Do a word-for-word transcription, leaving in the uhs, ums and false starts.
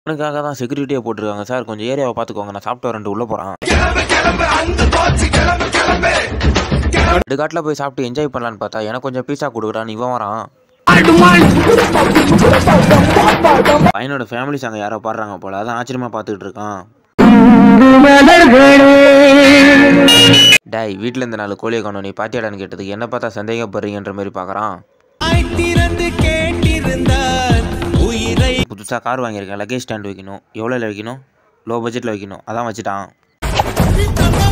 அவனுக்காக தான் செக்யூரிட்டியாக போட்டிருக்காங்க சார். கொஞ்சம் ஏரியாவை பார்த்துக்கோங்க, நான் சாப்பிட்டு ரெண்டு உள்ளே போகிறான். ரெண்டு காட்டில் போய் சாப்பிட்டு என்ஜாய் பண்ணலான்னு பார்த்தா எனக்கு கொஞ்சம் பீஸா கொடுக்குறான்னு இவன் வரான். பையனோட ஃபேமிலிஸ் அங்கே யாரோ பாடுறாங்க போல, அதான் ஆச்சரியமா பார்த்துக்கிட்டு இருக்கான். டாய் வீட்டில் இந்த நாலு கோழியை காணும், நீ பாத்தியாடான்னு கேட்டதுக்கு என்ன பார்த்தா சந்தேகப்படுறீங்கன்ற மாதிரி பார்க்குறான். புதுசாக கார் வாங்கியிருக்கேன், லக்கேஜ் ஸ்டாண்ட் வைக்கணும். எவ்வளோ வைக்கணும்? லோ பட்ஜெட்டில் வைக்கணும், அதான் வச்சுட்டான்.